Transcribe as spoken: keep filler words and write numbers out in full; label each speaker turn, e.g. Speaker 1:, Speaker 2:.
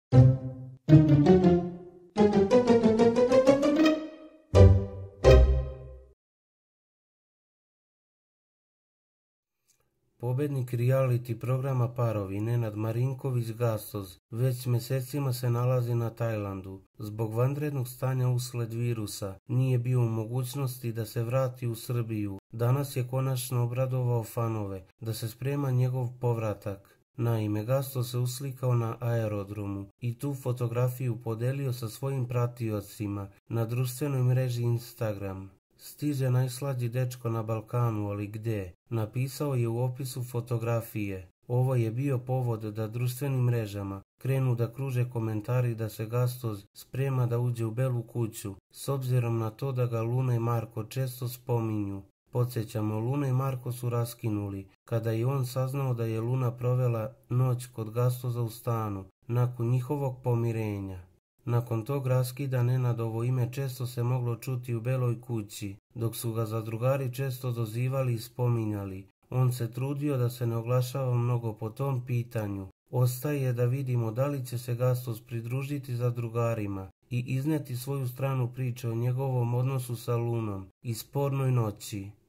Speaker 1: Pobednik reality programa Parovi Nenad Marinković Gastoz već mjesecima se nalazi na Tajlandu. Zbog vanrednog stanja usled virusa nije bio u mogućnosti da se vrati u Srbiju. Danas je konačno obradovao fanove da se sprema njegov povratak. Naime, Gastoz se uslikao na aerodromu i tu fotografiju podelio sa svojim pratiocima na društvenoj mreži Instagram. Stiže najslađi dečko na Balkanu, ali gde? Napisao je u opisu fotografije. Ovo je bio povod da društvenim mrežama krenu da kruže komentari da se Gastoz sprema da uđe u Belu kuću, s obzirom na to da ga Luna i Marko često spominju. Podsjećamo, Luna i Marko su raskinuli kada je on saznao da je Luna provela noć kod Gastoza u stanu nakon njihovog pomirenja. Nakon tog raskida Nenadovo ime često se moglo čuti u Beloj kući, dok su ga zadrugari često dozivali i spominjali. On se trudio da se ne oglašava mnogo po tom pitanju. Ostaje da vidimo da li će se Gastoz pridružiti zadrugarima i izneti svoju stranu priče o njegovom odnosu sa Lunom i spornoj noći.